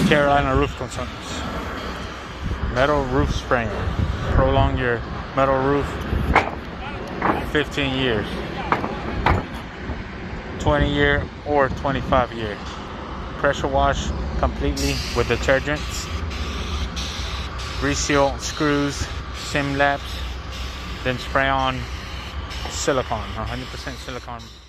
Carolina Roof Consultants. Metal roof sprayer. Prolong your metal roof 15 years. 20-year or 25-year. Pressure wash completely with detergents. Reseal screws, sim laps, then spray on silicone, 100% silicone.